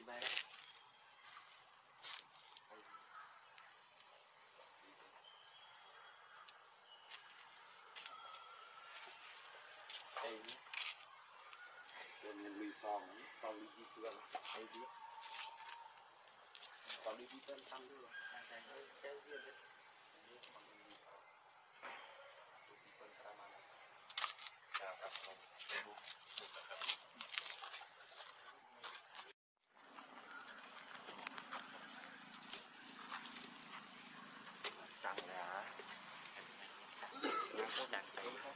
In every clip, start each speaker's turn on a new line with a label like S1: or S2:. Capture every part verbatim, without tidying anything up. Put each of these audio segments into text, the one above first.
S1: bé đây mình lùi sòng sòng đi trường đây đi còn đi đi tên thăm nữa đang đang chơi viên đấy chào các bạn chẳng là nó có đặt đấy không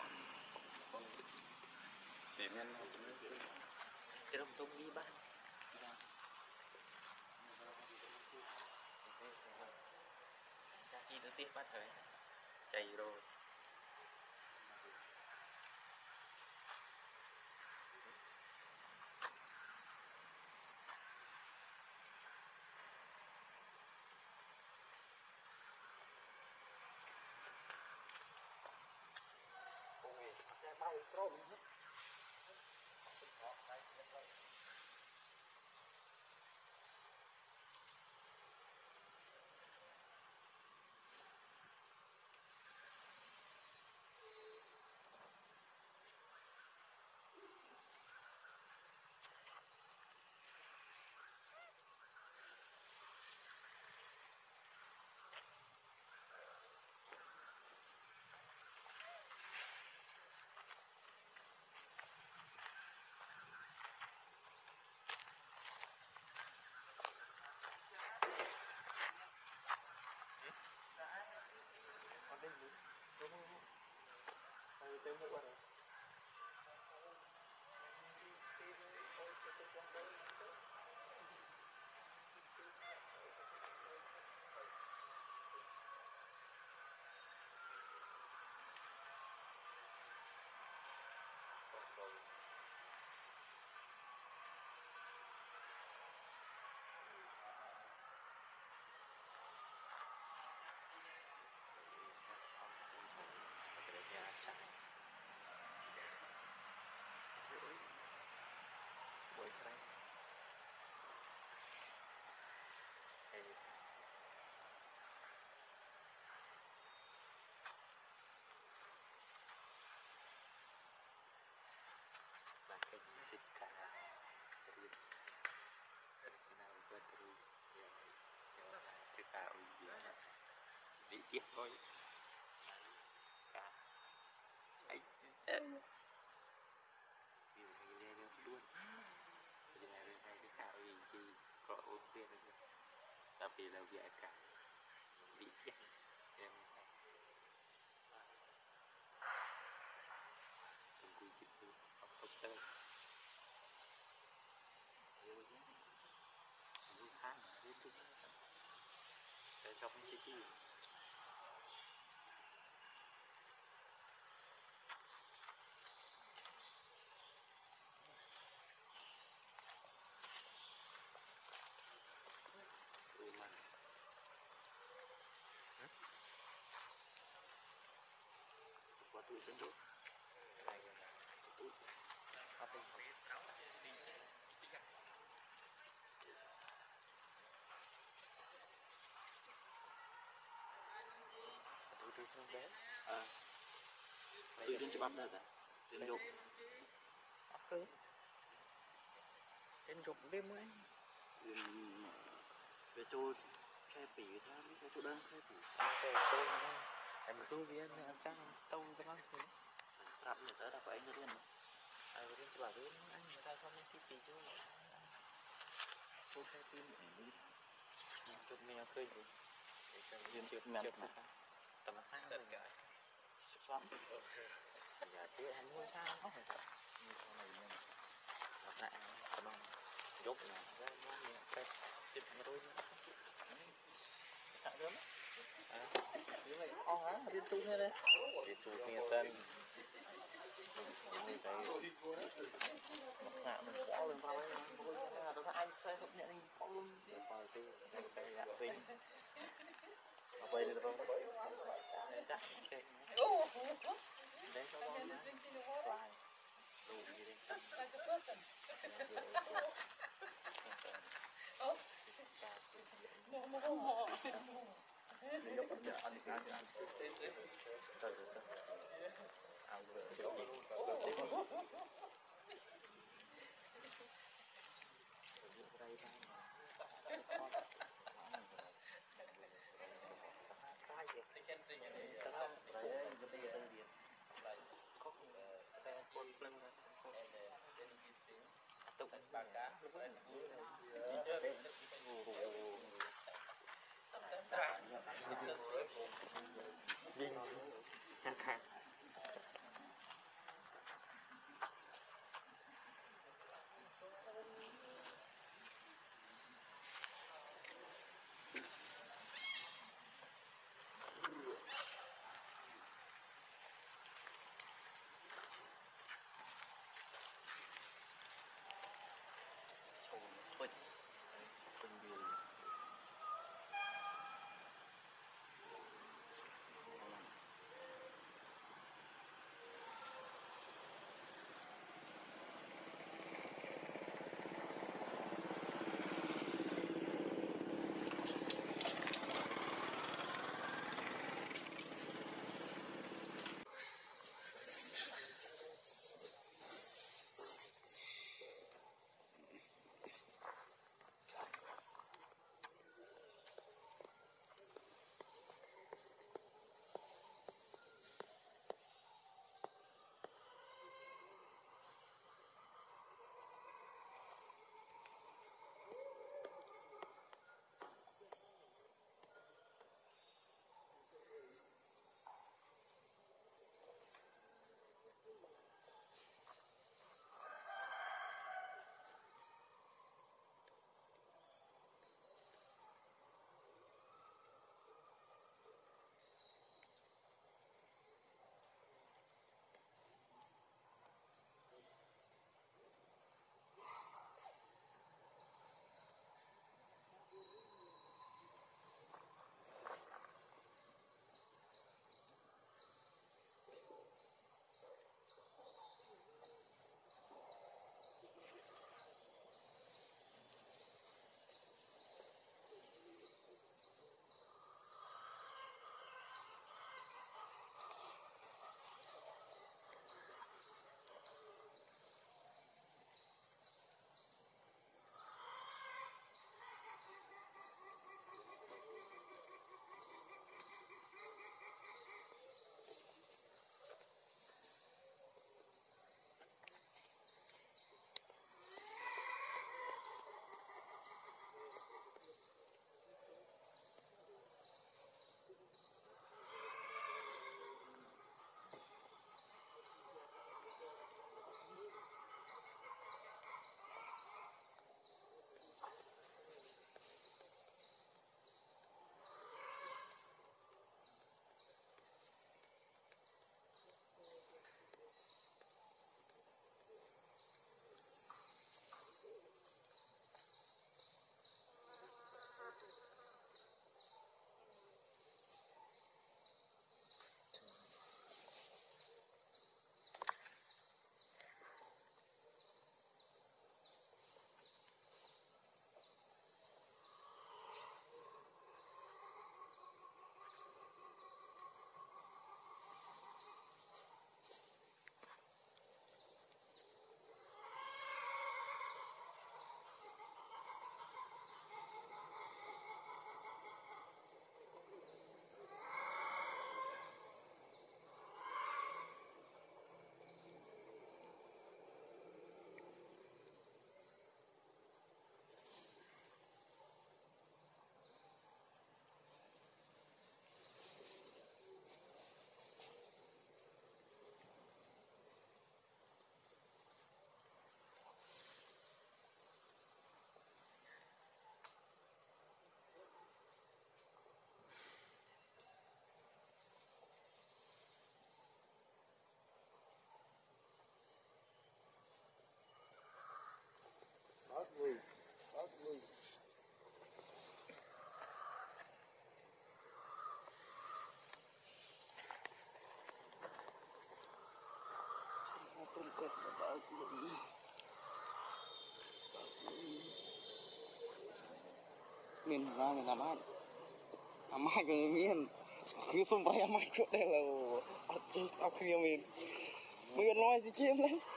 S1: để men cái đồng sông đi bán khi nó tiếp bắt rồi chạy rồi bao trộm hết tới mũi rồi. Buổi sáng và cái gì xịt cả rồi cái nào vượt rồi rồi cái cả ui bị tiếc thôi cả ấy điều này lên luôn bây giờ lên đây cái cả ui gì có ôn tiền rồi đặc biệt là việc cả bị tiếc em đừng cùi chịu được không không sơn vui khá vui chung để trong cái chi mà quá tuổi chân được tuổi phát tình tuổi tuổi không bé à tuổi trên chụp được à trên dục ừ trên dục đêm ấy về chỗ xe pỉ thôi cái chỗ đơn xe pỉ xe tôi em tu viên em chắc tâu cho nó thế đạp người ta đạp anh rồi ai rồi cho bảo với anh người ta không nên tí pỉ chứ tôi xe tim chụp mình khơi gì viên chụp mèn tầm hai rồi xoắn giờ chứ anh nuôi sao nó phải như sau này nên gặp lại tầm dốt là ra nó miệng phép chụp mà tôi tặng lớn à như vậy con á đi tu nghe đây đi tu nghe sân nhìn thấy mặt nạ mình bỏ lên vào đây tôi thấy anh xe hợp nhận mình bỏ luôn vào thì cái dạng sinh ở đây được không chắc cái đấy cho con đủ gì đây Mình ra người làm ăn làm ăn cái miên
S2: cứ xung quanh em mày chỗ đây là ở trên ao kia mình mình nói gì chứ em đấy